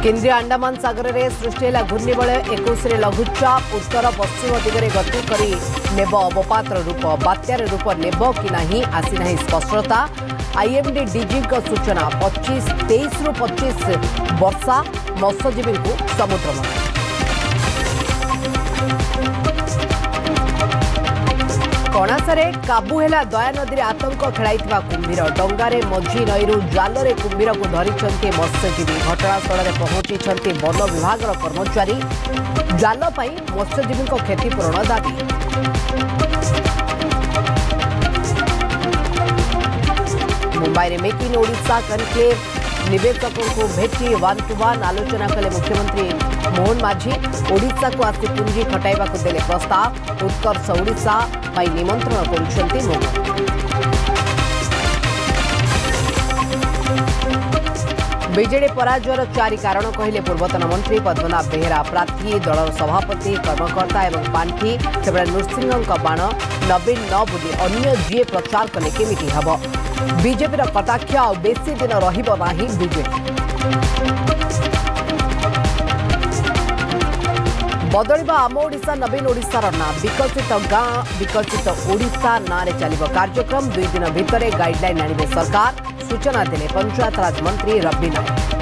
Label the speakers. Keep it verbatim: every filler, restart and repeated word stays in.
Speaker 1: केन्द्रीय अंडमान सागर में सृष्टि है घूर्णिबलय एकुश लघुचाप उत्तर पश्चिम दिगरे गति करी नेब अवपातर रूप बात्यार रूप नेब कि नहीं आसी नहीं स्पष्टता। आईएमडी डीजी सूचना पच्चीस तेईस रु पच्चीस वर्षा मत्स्यजीवी को समुद्र मंथन। कणासरे काबू है दया नदी आतंक खेलाई कुंभीर डंगारे मझी नईरू जालरे कुंभीर को धरी मत्स्यजीवी घटनास्थल में पहुंची वन विभाग कर्मचारी जाल पाई मत्स्यजीवी क्षतिपूरण दाबी। मुंबई में मेक इन ओडिशा कनक्लेव निवेशकों को भेटी वन टू वन आलोचना कले मुख्यमंत्री मोहन माझी। ओडिशा को आसी पुंजी खटाइबा को देले प्रस्ताव उत्कर्ष ओडिशा पाई निमंत्रण करुछंती मोहन। बीजेडी पराजयर चारि कारण कहले पूर्वतन मंत्री पद्मनाभ बेहेरा प्रार्थी दल सभापति कर्मकर्ता एवं पांठी केवल नृसिंह बाण नवीन न बुली अन्य जीए प्रचार कले केमिति हब। बीजेपी कटाक्ष आ बेसी दिन रहिबो नाही बीजेपी। बदलिबा आम ओडिशा नवीन ओडिशार ना विकसित गाँ विकसित ओडिशा नारे चलिबो कार्यक्रम दुई दिन भितर गाइडलाइन आनिबे सरकार सूचना देले पंचायत राज मंत्री रवि नायक।